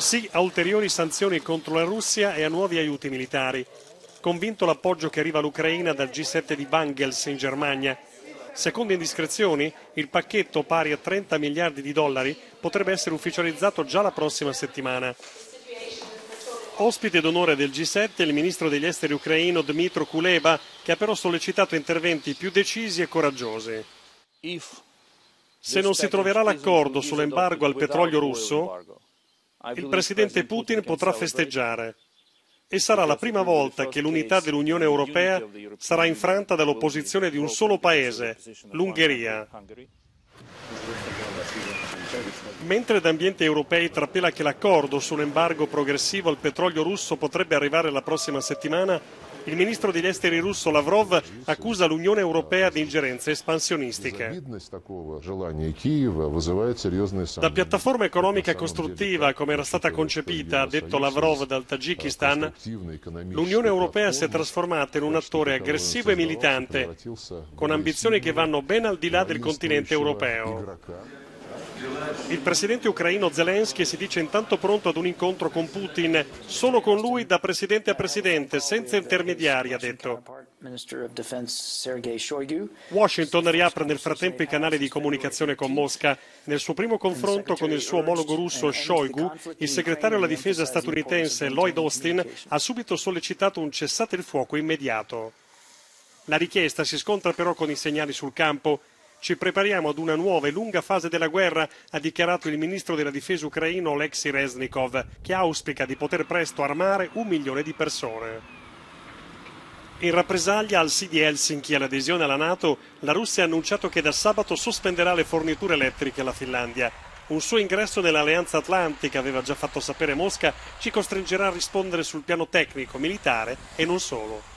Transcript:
Sì a ulteriori sanzioni contro la Russia e a nuovi aiuti militari. Convinto l'appoggio che arriva all'Ucraina dal G7 di Bangels in Germania. Secondo indiscrezioni, il pacchetto pari a 30 miliardi di dollari potrebbe essere ufficializzato già la prossima settimana. Ospite d'onore del G7 il ministro degli esteri ucraino Dmytro Kuleba, che ha però sollecitato interventi più decisi e coraggiosi. Se non si troverà l'accordo sull'embargo al petrolio russo, il presidente Putin potrà festeggiare. E sarà la prima volta che l'unità dell'Unione Europea sarà infranta dall'opposizione di un solo paese, l'Ungheria. Mentre da ambienti europei trapela che l'accordo sull'embargo progressivo al petrolio russo potrebbe arrivare la prossima settimana, il ministro degli esteri russo Lavrov accusa l'Unione Europea di ingerenze espansionistiche. Da piattaforma economica costruttiva come era stata concepita, ha detto Lavrov dal Tagikistan, l'Unione Europea si è trasformata in un attore aggressivo e militante, con ambizioni che vanno ben al di là del continente europeo. Il presidente ucraino Zelensky si dice intanto pronto ad un incontro con Putin, solo con lui da presidente a presidente, senza intermediari, ha detto. Washington riapre nel frattempo i canali di comunicazione con Mosca. Nel suo primo confronto con il suo omologo russo Shoigu, il segretario alla difesa statunitense Lloyd Austin ha subito sollecitato un cessate il fuoco immediato. La richiesta si scontra però con i segnali sul campo. Ci prepariamo ad una nuova e lunga fase della guerra, ha dichiarato il ministro della difesa ucraino Oleksiy Reznikov, che auspica di poter presto armare 1 milione di persone. In rappresaglia al sì di Helsinki e all'adesione alla NATO, la Russia ha annunciato che da sabato sospenderà le forniture elettriche alla Finlandia. Un suo ingresso nell'Alleanza Atlantica, aveva già fatto sapere Mosca, ci costringerà a rispondere sul piano tecnico, militare e non solo.